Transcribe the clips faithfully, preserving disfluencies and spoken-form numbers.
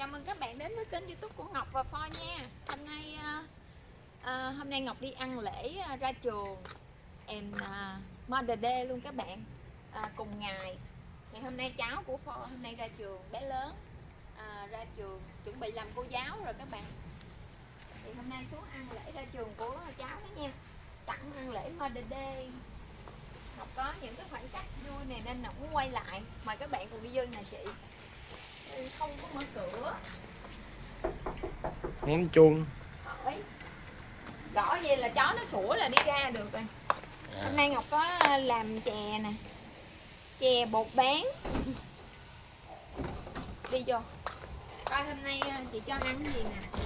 Chào mừng các bạn đến với kênh YouTube của Ngọc và Phoi nha. Hôm nay uh, uh, hôm nay Ngọc đi ăn lễ uh, ra trường and uh, Mother Day luôn các bạn. Uh, cùng ngày thì hôm nay cháu của Phoi hôm nay ra trường, bé lớn uh, ra trường chuẩn bị làm cô giáo rồi các bạn. Thì hôm nay xuống ăn lễ ra trường của cháu đó nha. Sẵn ăn lễ Mother Day, Ngọc có những cái khoảnh khắc vui này nên Ngọc muốn quay lại. Mời các bạn cùng đi vô nhà chị. Không có mở cửa. Ngón chuông. Hỏi. Gõ vậy là chó nó sủa là đi ra được rồi. À. Hôm nay Ngọc có làm chè nè, chè bột bán. Đi vô. Coi hôm nay chị cho ăn cái gì nè.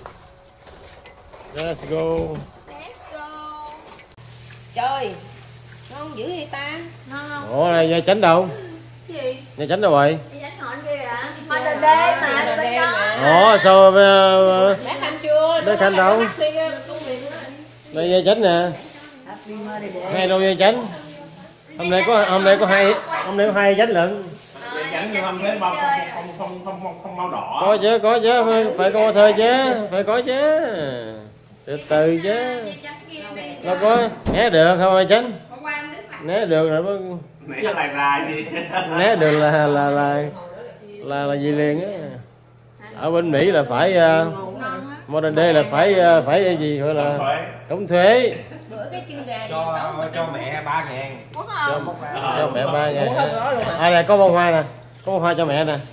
Let's go. Let's go. Trời, ngon dữ vậy ta? Ngon không? Ủa này Gia Chánh đâu? Cái gì? Gia Chánh đâu rồi? Chị Chánh ngồi kia kìa. Mother Day mà, bên đó. Ủa sao uh, Bé Khanh chưa? Bé Khanh đâu? Đây Gia Chánh nè. Hai đâu Gia Chánh? Hôm nay có hôm nay có hai hôm nay có hai Chánh lận. Gia Chánh nhưng không thấy không không không không không không mau đỏ. Có chứ, có chứ, phải, phải có thơ chứ, phải có chứ. Từ từ chứ. Đâu có né được không Gia Chánh? Né được rồi mới né lại ra gì. Né được là là là là là gì liền á. Ở bên Mỹ là phải uh, Mother Day là phải uh, phải gì gọi là đóng thuế. Bữa cái chân gà cho cho mẹ ba ngàn. Cho, cho mẹ ba ngàn. À này có bông hoa nè, có bông hoa cho mẹ nè.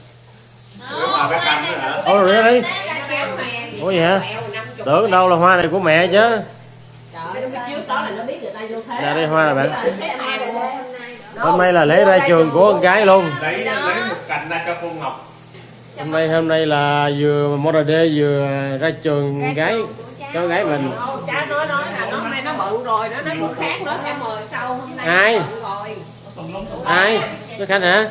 Ôi rồi đi. Ủa gì hả? Tưởng đâu là hoa này của mẹ chứ. Trời, trước đó là nó biết người ta vô thế. Nè đây hoa nè bạn. Hôm nay là lễ ra trường của con gái luôn. Lấy lấy một cành ra cho cô Ngọc. Hôm nay hôm nay là vừa Mother Day vừa ra trường gái cho gái mình. Cha nói nói là nó hôm nay nó bự rồi, nó nói bữa khác nó sẽ mời sau hôm nay. Ai? Rồi. Ai? Cái Khanh hả?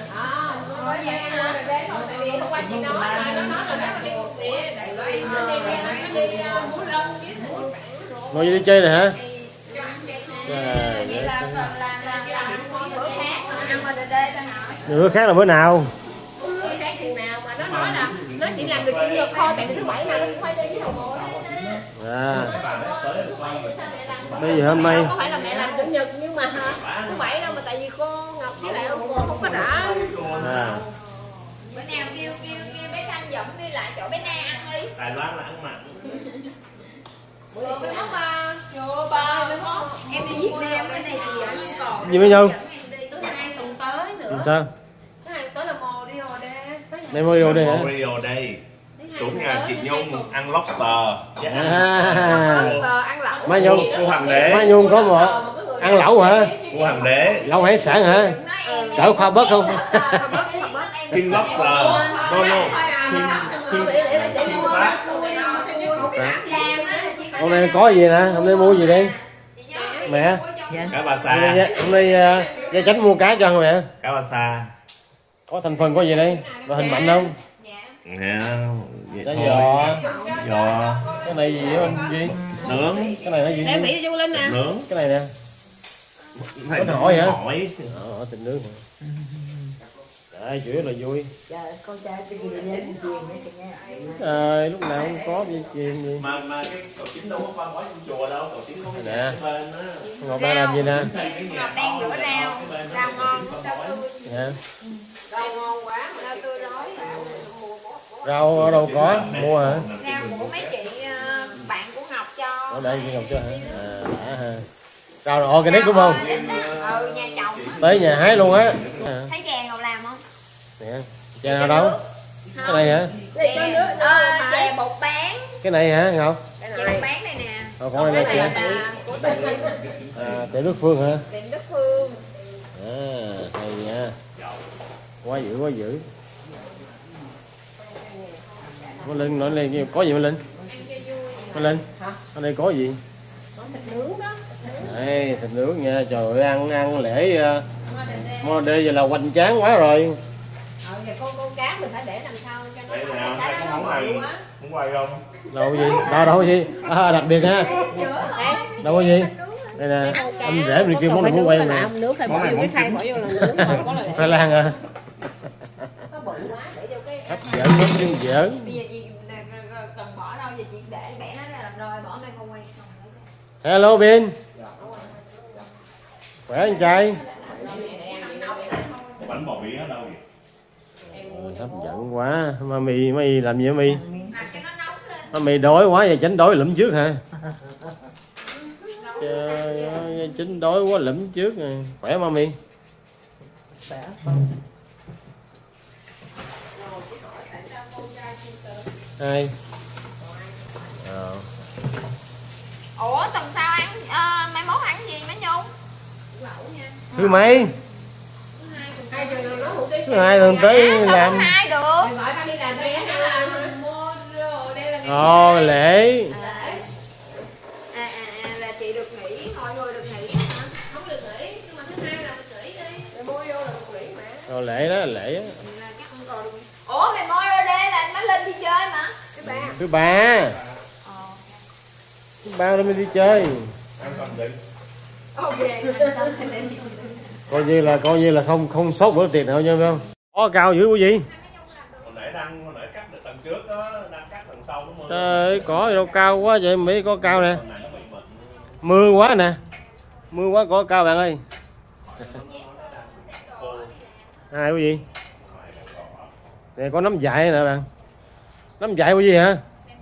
Ngồi đi chơi này hả? Bữa khác là bữa nào? Bữa khác chừng nào mà nó nói là nó chỉ làm được chủ nhật thôi, tại vì thứ bảy nào nó cũng phải đi với đồng hồ đó. À. Bây giờ hôm nay không phải là mẹ làm chủ nhật nhưng mà thứ bảy đâu mà tại vì cô Ngọc với lại ông cô không có đã. À. Bữa nào kêu kêu kêu bé Khanh dẫn đi lại chỗ bé Na ăn đi. Đài Loan là ăn mặn. Chưa mới mốt ba, chưa ba mới mốt. Em đi Việt Nam cái này thì vẫn còn. Gì với nhau? Thứ hai tuần tới nữa. Sao? Thứ hai tới là Morio Day. Đây Morio Day hả? Morio Day. Xuống nhà chị Nhung ăn lobster. À. Ăn lẩu. Má Nhung, cô Hoàng đế. Má Nhung có một ăn lẩu hả? Cô Hoàng đế. Lẩu hải sản hả? Cỡ khoa bớt không? King lobster. No no. King King King crab. Hôm nay có gì nè? Hôm nay mua gì đi? Mẹ. Cá ba sa. Hôm nay uh, Gia Chánh mua cá cho không mẹ? Cá ba sa. Có thành phần có gì đây? Và hình mạnh không? Nè. Chả giò. Giò. Cái này gì không? Gì? Nướng. Cái này nó gì? Em bị cho Linh nè. Nướng. Cái này nè. Cái này hỏi hả? Hỏi. Ờ, tình nướng hả? Trời chủ yếu là vui. Con trai cái gì lên chiên Trời lúc nào cũng có gì chuyện gì. Mà mà cái cậu chính đâu có qua bói trong chùa đâu, cậu chính không có nè. bên đó. Ngọc đang làm gì nè? Ngọc đang rửa rau, rau ngon, rau tươi. Dạ. rau ngon quá mà rau tươi đói. Rau ở đâu có mua hả? Rau của mấy chị bạn của Ngọc cho. Ở đây chị Ngọc cho hả? À, đã ha. Rau organic đúng không? Ừ, nhà chồng. Tới nhà hái luôn á. Thấy chè Ngọc làm không? Nè, chè nào đâu? Cái này hả? Chè, ờ, chè bột bán. Cái này hả Ngọc? Chè bột bán này nè. Ờ, còn này là chè. Của tiệm À, tiệm Đức Phương hả? tiệm Đức Phương. À, hay nha. Quá dữ, quá dữ. Có Linh nói lên có gì mà Linh? Có Linh? Ở đây có gì? Có thịt nướng đó. Đây, thịt nướng nha. Trời ơi, ăn ăn lễ uh, Mother Day vậy là hoành tráng quá rồi. Ờ, giờ con con cá mình phải để làm sao cho nó. Đây nào, đây có món này. Muốn quay không? Đâu có gì? Đâu đâu có gì? À, đặc biệt ha. Đâu có gì? Đây nè, anh rể mình kêu món này muốn quay nè. Nước phải bỏ vô cái khay bỏ vô là nướng không có là. Khoai lang à? Nó bự quá để vô cái Hấp dẫn lắm chứ giỡn. Bây giờ chị cần bỏ đâu, giờ chị để bẻ nó ra làm đôi, bỏ đây không quay. Hello Bin. Khỏe anh trai. Bánh bò bía ở đâu vậy? Hấp dẫn quá. Mami, mày làm gì hả Mi? Mami đói quá vậy tránh đói lụm trước hả? Trời ơi, chính đói quá lụm trước rồi. Khỏe Mami? Hai. Ờ. Ủa tuần sau ăn uh, mai mốt ăn gì mấy Nhung? Thứ mấy? Thứ hai tuần tới à, làm. Hai được. Gọi tao đi làm đi hay là mua rồi đây là Ồ lễ. À, à, à là chị được nghỉ, mọi người được nghỉ hả? không được nghỉ, nhưng mà thứ hai là mình nghỉ đi. Rồi mua vô là mình nghỉ mà. Rồi lễ đó, lễ á. Ủa mày mua rồi đây là anh mới lên đi chơi mà. Thứ ba. Thứ ba. Thứ ba lên đi chơi. Ăn còn gì? Ok. Coi như là coi như là không không sốt bữa tiệc nào nha phải không? Có cao dữ quý vị. Hồi nãy đang hồi nãy cắt được tầng trước đó, đang cắt tầng sau đúng không? Trời ơi, cỏ gì đâu cao quá vậy Mỹ, có cao nè. Hồi nãy nó bị bệnh. Mưa quá nè. Mưa quá cỏ cao bạn ơi. Hai quý vị. Nè có nấm dại nè bạn. Nấm dại quý vị hả?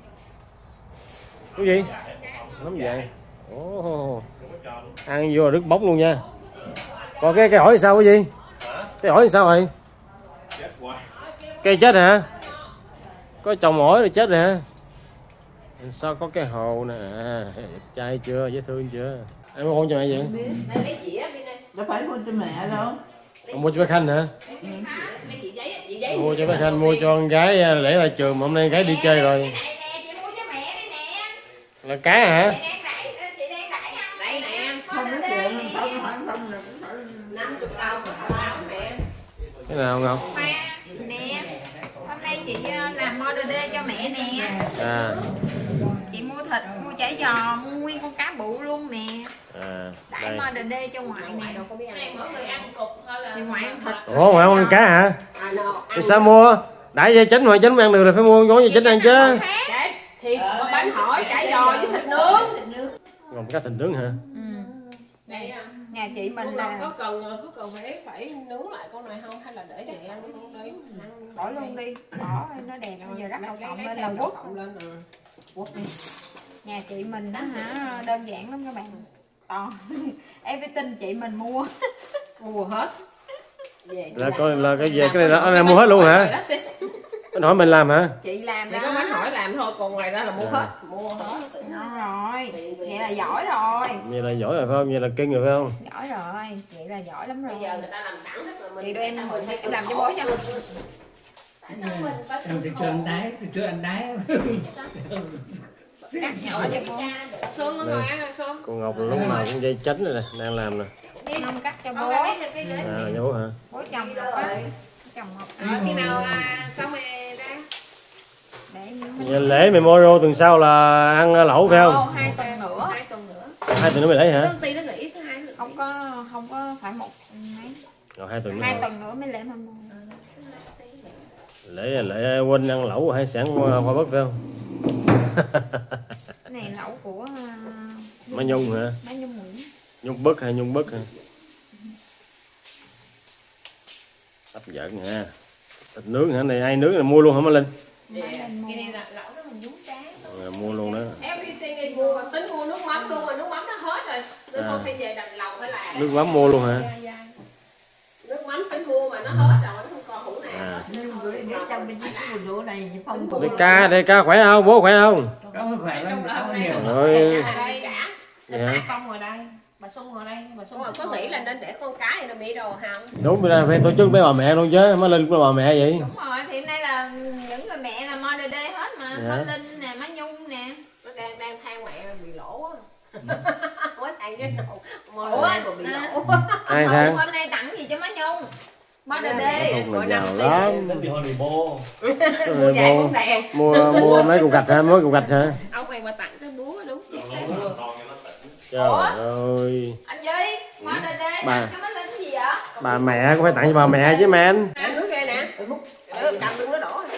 Quý vị? Nấm dại. Ồ. Ăn vô đứt bóng luôn nha. Còn cái cây hỏi sao quý vị? Cây hỏi sao rồi? Cây chết hả? Có trồng ổi rồi chết rồi hả? Sao có cái hồ nè, à, đẹp trai chưa, dễ thương chưa? Em mua hôn cho mẹ vậy? Đây lấy dĩa đi đây. Đâu phải mua cho mẹ đâu. Ông mua cho bé Khanh hả? Mấy chị giấy, chị giấy. Mua cho bé Khanh, mua cho con gái lễ ra trường mà hôm nay gái đi chơi rồi. Cái này nè, chị mua cho mẹ đây nè. Là cá hả? Chị đang đẩy, chị đang đẩy ăn. Đây nè. Không nói chuyện, không không không là cũng phải năm mươi tao mà tao mẹ. Cái nào Ngọc? Hoa nè. Hôm nay chị làm model day cho mẹ nè. À. Chị mua thịt, mua chả giò, mua nguyên con cá bự luôn nè. À. Đãi model day cho ngoại nè. Đâu có biết ăn. Mỗi người ăn cục thôi là. Thì ngoại ăn thịt. Ủa ngoại không ăn cá hả? À no. Thì sao mua? Đãi dây chính ngoại chính ăn được rồi phải mua gói dây chính ăn chứ. Chả thì có bánh hỏi chả giò với thịt nướng. Còn cá thịt nướng hả? Ừ. Đây Nhà chị mình là là có cần có cần phải phải nướng lại con này không hay là để chị ăn luôn đi. bỏ luôn đi, bỏ nó đẹp, bây giờ rắc đậu phộng lên là quất. lên rồi. Quất đi. Nhà chị mình đó hả, đơn giản lắm các bạn. Toàn everything chị mình mua. Mua hết. Về Là coi là cái về cái này là anh em mua hết luôn hả? Anh hỏi mình làm hả? Chị làm chỉ đó. có bánh hỏi làm thôi, còn ngoài ra là mua À. hết, mua hết. Ngon rồi, vậy là giỏi rồi. Vậy là giỏi rồi phải không? Vậy là kinh rồi phải không? Giỏi rồi, vậy là giỏi lắm rồi. Bây giờ người ta làm sẵn hết rồi mình. Chị đưa em mình em làm cho bố cho. em từ cho anh đái, từ cho anh đái. Cắt nhỏ cho bố. Xuân mọi người ăn rồi Xuân. Cô Ngọc lúc nào cũng dây chánh rồi nè, đang làm nè. Không cắt cho bố. À, cho bố hả? Bố chồng học á. Chồng học. Rồi khi nào à, xong rồi ra. Để Vậy lễ mày mua rô tuần sau là ăn lẩu phải Ồ, không? hai tuần nữa. Hai tuần nữa. Hai tuần nữa mày lấy hả? Công ty nó nghỉ thứ hai. Không có không có phải một mấy. Rồi hai tuần nữa. Hai hả? tuần nữa mới lễ mâm mua. Lễ lễ Huynh ăn lẩu hải sản hoa bất phải không? Cái này lẩu của uh, Má Nhung hả? Má Nhung Nguyễn. Nhung Bất hay Nhung Bất hả? Hấp dẫn ha. Thịt nướng hả? Này ai nướng là mua luôn hả Má Linh? Cái này là lẩu cái mình nhúng tráng. À, mua luôn đó. Everything đi mua, tính mua nước mắm luôn mà nước mắm nó hết rồi. Nên À. không phải về đành lòng phải làm. Nước mắm mua luôn hả? Nước mắm tính mua mà nó hết rồi, nó không còn hũ nào. À. Nên gửi để trong bên cái quần đũa này phong Đây ca, đây ca khỏe không? Bố khỏe không? Không khỏe lắm, không có nhiều. Rồi. Đây cả. Vậy hả? Con ngồi đây, bà Xuân ngồi đây, bà Xuân có nghĩ là nên để con cái nó bị đồ không? Đúng rồi, phải tổ chức với bà mẹ luôn chứ, Má Linh cũng là bà mẹ vậy. Đúng rồi, thì hôm nay là những người mẹ là model day hết mà. Dạ. Má Linh nè, Má Nhung nè. Nó đang đang than mẹ bị lỗ á. Mới than cái đầu, Ủa, môi còn bị à. lỗ. Hai tháng. Hôm nay tặng gì cho Má Nhung? Model day. Không là giàu lắm. Đến đi Honey Bo. Mua giày bóng đèn. Mua mua mấy cục gạch hả? Mấy cục gạch hả? Ông này mà tặng cái búa đúng chứ. Trời ơi. Anh Duy, model day Bà. tặng cho Má Linh cái gì vậy? Bà mẹ cũng phải tặng cho bà mẹ chứ mẹ anh. Nè, nước đây nè. Ừ, cầm đừng nó đổ.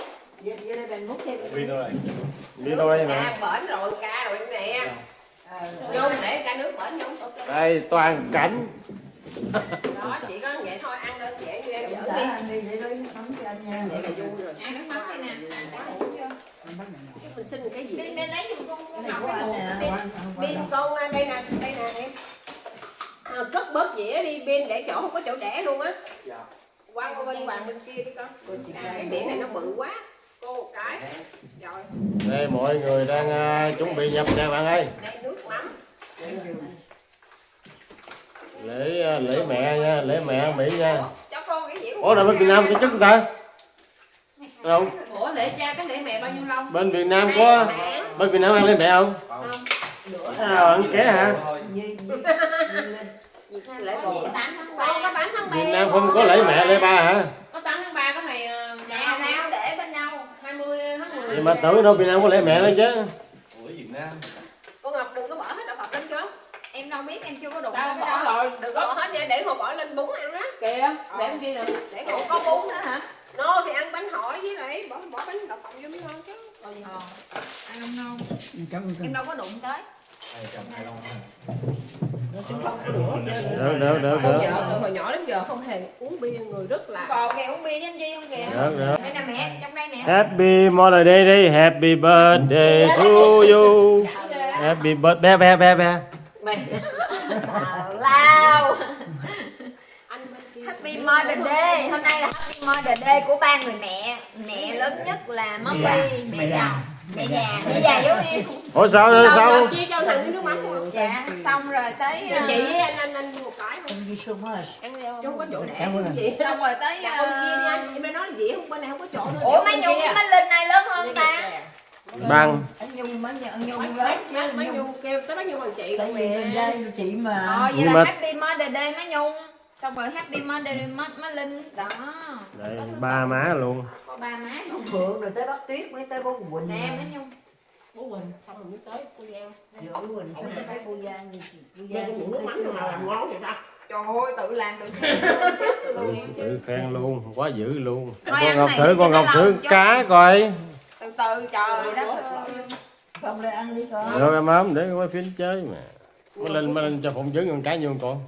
mình múc thêm. Đi đâu đây? Đi đâu đây nè? Bển rồi ca rồi nè. Nhung để ca nước bển nhung. Đây toàn cảnh. Đó chỉ có vậy thôi, ăn đơn giản như em Dở dở đi. đi. Ăn đi để lấy nước mắm cho anh nha. Vậy là vui rồi. Ăn nước mắm đây nè. Đã ngủ chưa? Mình xin cái gì? Bên bên lấy giùm con con Này Ngọc của cái anh hộp nè. bên. Anh- anh qua Pin đâu? con đây nè, đây nè em. À, cất bớt dĩa đi, pin để chỗ không có chỗ để luôn á. Qua qua bên bàn bên kia đi con. À, cái đĩa này nó bự quá. Cô một cái. Rồi, Đây mọi người đang uh, chuẩn bị nhập nè bạn ơi. đây nước mắm. Lễ uh, lễ mẹ nha, lễ mẹ ăn Mỹ nha. Cho con cái dĩa. Ủa, là bên Việt Nam tổ chức người ta? Đâu? Ủa lễ cha cái lễ mẹ bao nhiêu lâu? Bên Việt Nam có bên Việt Nam ăn lễ mẹ không? Nào ăn ké hả? Như- như- như lên. Lễ Có mẹ dĩa tám tháng Con có ba. bán tháng ba. Việt Nam không có lễ mẹ lễ ba hả? Có tám tháng ba có ngày ờ, Nè nào để bên đâu? hai mươi tháng mười. Thì mà tưởng đâu Việt Nam có lễ mẹ nữa chứ. Cô Ngọc đừng có bỏ hết đạo Phật lên chưa? Em đâu biết, em chưa có đụng Đâu tới bỏ cái đó. rồi, đừng có bỏ hết nha, để hồ bỏ lên bún ăn á. Kìa, để em ghi rồi. Để Ủa hồ có bún nữa hả? Nó thì ăn bánh hỏi với lại bỏ bỏ bánh đậu phộng vô mới ngon chứ. Ờ. Ăn không ngon. Cảm ơn Em đâu có đụng tới. nó sẽ không có đũa chứ. Được được được Con được. vợ từ hồi nhỏ đến giờ không hề uống bia, người rất là. Còn kìa uống bia với anh Duy không kìa? Được được. Đây nè mẹ, trong đây nè. Happy Mother's Day đi, Happy birthday to you. Happy birthday bé bé bé bé. Mày. Tào lao. Anh bên kia. Happy Mother's Day. Hôm nay là Happy Mother's Day của ba người mẹ. Mẹ lớn nhất là Mommy, mẹ chồng, mẹ già, mẹ già giống em. Ủa sao nữa sao? Rồi, chia cho thằng cái nước mắm không? Dạ, xong rồi tới Cho ờ, chị với anh anh anh mua một cái. Thank you so much. ăn đi không? Chứ không có chỗ để Cảm ơn. chị. Xong rồi tới Dạ con kia đi ờ, anh, chị mới nói là gì không, bên này không có chỗ nữa. ủa mấy Nhung với mấy Linh này lớn hơn ta? Bằng. Anh Nhung mấy anh Nhung Mấy lớn chứ mấy anh mấy Nhung. Nhung kêu tới mấy Nhung bằng chị Tại con vì mẹ. dai chị mà. Ờ vậy Nhưng là mà- Happy Mother's Day mấy Nhung. Xong rồi Happy Mother's Day má, má Linh. Đó. Đây ba má luôn. Có ba má. Phượng rồi tới Bắc Tuyết mới tới bố Quỳnh. Nè mấy Nhung. Bố Quỳnh xong rồi mới tới cô Giang. Giữa Quỳnh xong tới bố Giang. Cô Giang Giang cái nước mắm nào làm ngon vậy ta? Trời ơi tự làm tự khen chết luôn em Tự chứ. khen luôn, quá dữ luôn. Thôi Con ăn Ngọc này thử đi con cho Ngọc nó thử lòng chứ. cá coi. Từ từ trời đất ơi. Không lại ăn đi con. Được em ấm để quay phim chơi mà. Mới lên mới lên cho phụng dưỡng con cá như con.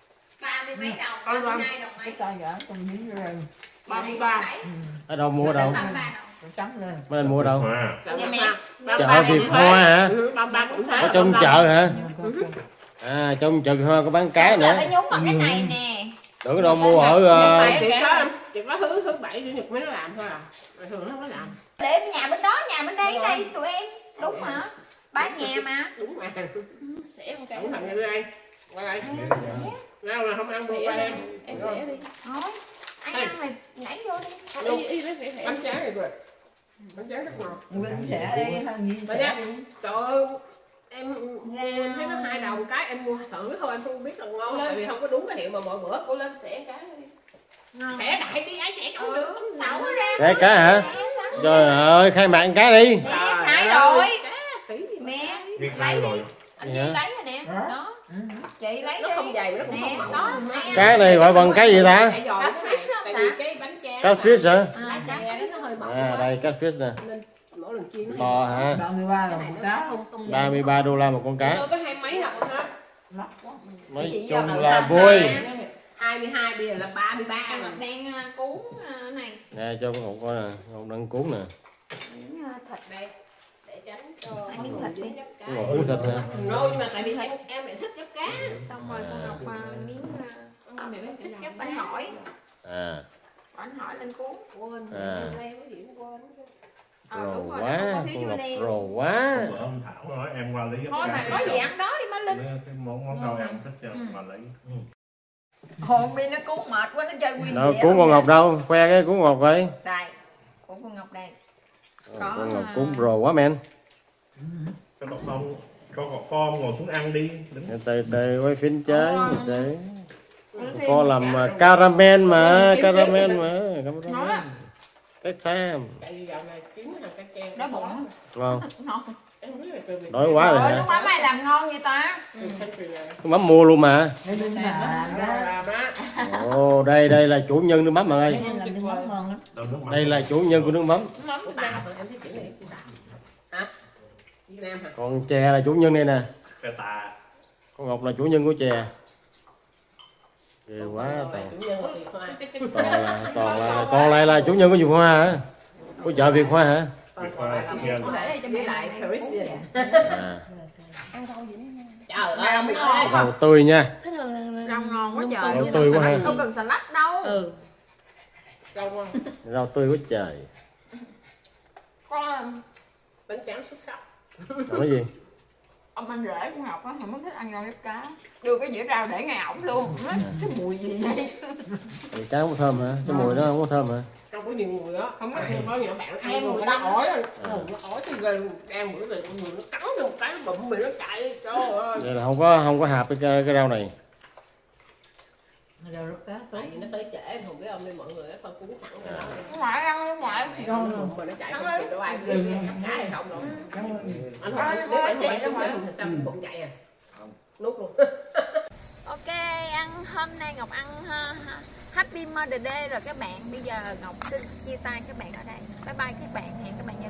Ba mươi mấy đồng, ba mươi hai đồng Cái mấy. tay gã con miếng rồi. ba mươi ba. Ở đâu mua ở đâu? ba mươi ba đồng. Con trắng lên. Mới lên mua ở đâu? Dạ mẹ. Chợ Việt Hoa hả? ba mươi ba cũng Ở trong chợ hả? Con- con- À trong chợ Việt Hoa có bán cá Giờ nữa. phải nhúng vào cái này nè. Tưởng đâu mua ở ờ, chị có chị có thứ thứ bảy chủ nhật mới nó làm thôi à. Rồi thường nó không có làm. Để nhà bên đó, nhà bên đây, đây tụi em. Đúng mà. Bán nhà mà. Đúng mà. Sẽ một cái thằng này đây. Qua đây. Sẽ. Nào là không ăn qua em. Em sẽ đi. Thôi. Ai ăn mày nhảy vô đi. Đi đi đi. Bánh tráng này rồi. Bánh tráng rất ngon. Quỳnh sẽ đi thằng gì Vậy sẽ nha. đi. Trời ơi. Em em thấy nó hai đồng cái em mua thử thôi, em không biết là ngon tại vì không có đúng cái hiệu mà mọi bữa. Cô lên xẻ cái đi. Xẻ đại đi, ai xẻ không được. Xấu ra. Xẻ cá hả? Xẻ xấu. Trời ơi khai mạng cá đi. Nè, khai rồi. Tí gì mà Nè, Biết lấy khai đi. rồi. Anh Duy lấy rồi nè. Đó. Chị lấy nó đi. không dày mà nó cũng Nè, không mỏng. đó. Ai ăn. Cá này gọi bằng cái gì ta? Phải giòn Cá cái fish này, không tại hả? vì cái bánh tráng Cá fish hả? À, cá cá nó hơi mỏng À quá. đây cá fish nè. Nên mỗi lần chiên nó To hả? ba mươi ba là một cá không không ba mươi ba đô la một con cá. Tôi có hai mấy đồng hết. lắm quá. Nói chung là vui. hai mươi hai bây giờ là ba mươi ba. Con Ngọc đang à, cuốn à, này. Nè cho con Ngọc coi nè, Ngọc đang cuốn nè. Miếng à, thịt Đây để tránh cho Ăn miếng thịt đi. Con Ngọc cuốn thịt nè. No, nhưng mà tại vì thấy em lại thích gấp cá. Xong rồi con Ngọc à, miếng à, thích gấp bánh hỏi. À. Bánh hỏi lên cuốn. Quên. À. Em có gì quên. Ờ, Rồ đúng rồi, quá, nó có thiếu con Ngọc dưa leo. rồ quá. Bữa ông Thảo nói em qua lấy gấp Thôi cá. mà có gì ăn đó đi má Linh. Cái món món rau em thích cho Ừ. mà lấy. Hồn bi nó cuốn mệt quá nó chơi nguyên Đâu dĩa cuốn luôn con nha. Ngọc đâu, khoe cái cuốn Ngọc coi. Đây. Cuốn con Ngọc đây. Có, Con Ngọc à, cuốn rồ quá men. Cái đọc không cho cọp form ngồi xuống ăn đi. Đứng. Từ từ quay phim chơi. Chơi. Ừ, Kho thêm làm cả. mà caramel mà, caramel mà, caramel. Cái tham. Tại vì dạo này kiếm thằng cá chê. Đói bụng. Ngon. Ngon. Em không biết là từ Việt Đói quá rồi Trời ơi, hả? nước mắm ai làm ngon vậy ta? Ừ. Nam từ này. Nước mắm mua luôn mà. Nên nên mà Nó đó. làm á. Ồ, đây đây là chủ nhân nước mắm mọi ơi. Nên làm nước mắm ngon lắm. Đâu nước mắm. Đây là chủ nhân của nước mắm. Nước mắm của Bà bà. mà em thích Việt Nam hả? Còn chè là chủ nhân đây nè. Phê tà. Con Ngọc là chủ nhân của chè. Ghê quá toàn. Chủ nhân là Việt Hoa. Toàn là toàn là còn lại là chủ nhân của Việt Hoa hả? Của chợ Việt Hoa hả? Việt Hoa Việt Nhân. Có để đây cho Với mẹ lại này. Parisian. À. Trời ơi, ông ơi. Rau tươi nha. Cái thường rau ngon quá trời. Rau tươi quá ha. Không cần xà lách đâu. Ừ. Rau ngon. Rau tươi quá trời. Con Bánh tráng xuất sắc. Còn cái gì? ông anh rể của Ngọc á thì mới thích ăn rau diếp cá. Đưa cái dĩa rau để ngay ổng luôn. Nói, cái mùi gì vậy? Thì cá không có thơm hả? Cái mùi nó không có thơm hả? Không có nhiều mùi đó. Không có nhiều có nhiều bạn ăn Em luôn mùi cái nó tanh. ói rồi. Ồ, nó ói thì gần đang bữa về mùi nó cắn được một cái bụng mình nó chạy. Trời ơi. Vậy là không có không có hạp cái cái rau này. Rau rút cá tốt. Tại vì nó tới trễ không biết ông nên mọi người phải cuốn thẳng cái đó đi. Ngoại ăn ngoại. Bụng mà nó chạy không kịp đâu ai biết cái hay không đâu. Anh không Ơi, biết ơi, anh chị chạy đâu đâu mà. mà sao bụng chạy à? Nuốt luôn. Ok, ăn hôm nay Ngọc ăn ha, ha, Happy Mother's Day rồi các bạn. Bây giờ Ngọc xin chia tay các bạn ở đây. Bye bye các bạn, hẹn các bạn